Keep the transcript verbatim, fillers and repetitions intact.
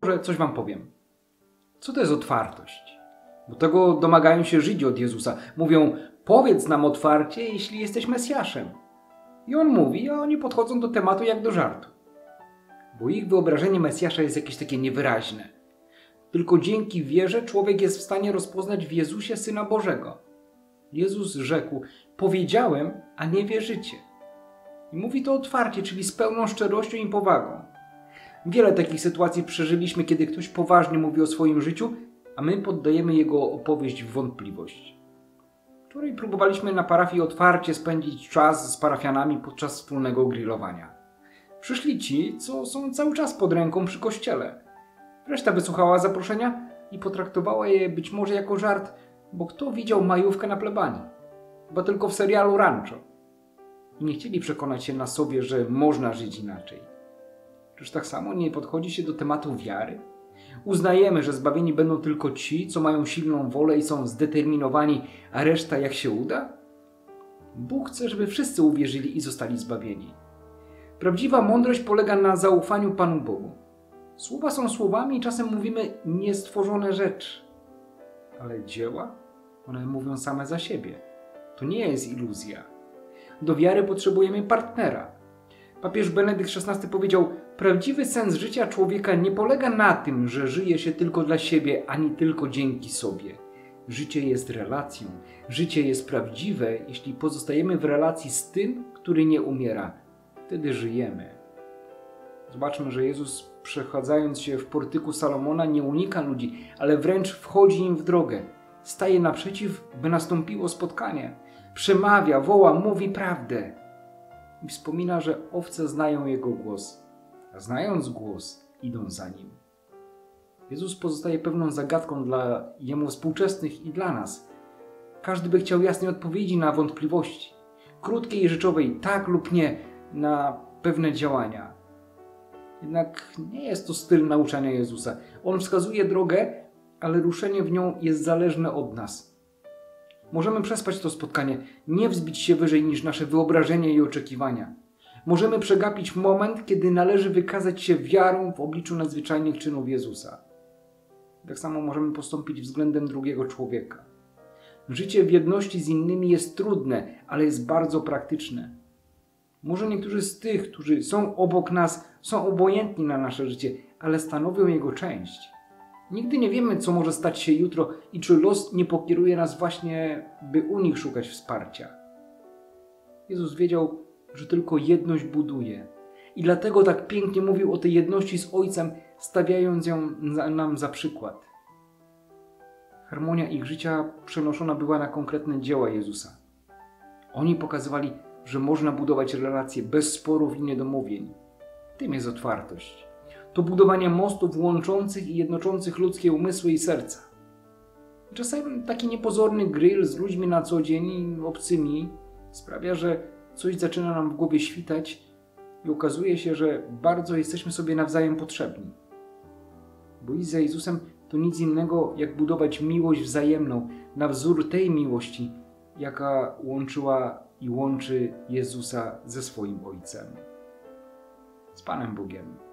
Może coś wam powiem. Co to jest otwartość? Bo tego domagają się Żydzi od Jezusa. Mówią, powiedz nam otwarcie, jeśli jesteś Mesjaszem. I on mówi, a oni podchodzą do tematu jak do żartu. Bo ich wyobrażenie Mesjasza jest jakieś takie niewyraźne. Tylko dzięki wierze człowiek jest w stanie rozpoznać w Jezusie Syna Bożego. Jezus rzekł, powiedziałem, a nie wierzycie. I mówi to otwarcie, czyli z pełną szczerością i powagą. Wiele takich sytuacji przeżyliśmy, kiedy ktoś poważnie mówi o swoim życiu, a my poddajemy jego opowieść w wątpliwość. Wczoraj próbowaliśmy na parafii otwarcie spędzić czas z parafianami podczas wspólnego grillowania. Przyszli ci, co są cały czas pod ręką przy kościele. Reszta wysłuchała zaproszenia i potraktowała je być może jako żart, bo kto widział majówkę na plebanii? Chyba tylko w serialu Rancho. I nie chcieli przekonać się na sobie, że można żyć inaczej. Czyż tak samo nie podchodzi się do tematu wiary? Uznajemy, że zbawieni będą tylko ci, co mają silną wolę i są zdeterminowani, a reszta jak się uda? Bóg chce, żeby wszyscy uwierzyli i zostali zbawieni. Prawdziwa mądrość polega na zaufaniu Panu Bogu. Słowa są słowami i czasem mówimy niestworzone rzeczy. Ale dzieła? One mówią same za siebie. To nie jest iluzja. Do wiary potrzebujemy partnera. Papież Benedykt szesnasty powiedział, prawdziwy sens życia człowieka nie polega na tym, że żyje się tylko dla siebie, ani tylko dzięki sobie. Życie jest relacją. Życie jest prawdziwe, jeśli pozostajemy w relacji z tym, który nie umiera. Wtedy żyjemy. Zobaczmy, że Jezus, przechadzając się w portyku Salomona, nie unika ludzi, ale wręcz wchodzi im w drogę. Staje naprzeciw, by nastąpiło spotkanie. Przemawia, woła, mówi prawdę. I wspomina, że owce znają Jego głos, a znając głos, idą za Nim. Jezus pozostaje pewną zagadką dla Jemu współczesnych i dla nas. Każdy by chciał jasnej odpowiedzi na wątpliwości. Krótkiej i rzeczowej, tak lub nie, na pewne działania. Jednak nie jest to styl nauczania Jezusa. On wskazuje drogę, ale ruszenie w nią jest zależne od nas. Możemy przespać to spotkanie, nie wzbić się wyżej niż nasze wyobrażenia i oczekiwania. Możemy przegapić moment, kiedy należy wykazać się wiarą w obliczu nadzwyczajnych czynów Jezusa. Tak samo możemy postąpić względem drugiego człowieka. Życie w jedności z innymi jest trudne, ale jest bardzo praktyczne. Może niektórzy z tych, którzy są obok nas, są obojętni na nasze życie, ale stanowią jego część. Nigdy nie wiemy, co może stać się jutro i czy los nie pokieruje nas właśnie, by u nich szukać wsparcia. Jezus wiedział, że tylko jedność buduje i dlatego tak pięknie mówił o tej jedności z Ojcem, stawiając ją nam za przykład. Harmonia ich życia przenoszona była na konkretne dzieła Jezusa. Oni pokazywali, że można budować relacje bez sporów i niedomówień. Tym jest otwartość. To budowanie mostów łączących i jednoczących ludzkie umysły i serca. Czasem taki niepozorny grill z ludźmi na co dzień, obcymi, sprawia, że coś zaczyna nam w głowie świtać i okazuje się, że bardzo jesteśmy sobie nawzajem potrzebni. Bo iść za Jezusem to nic innego, jak budować miłość wzajemną na wzór tej miłości, jaka łączyła i łączy Jezusa ze swoim Ojcem. Z Panem Bogiem.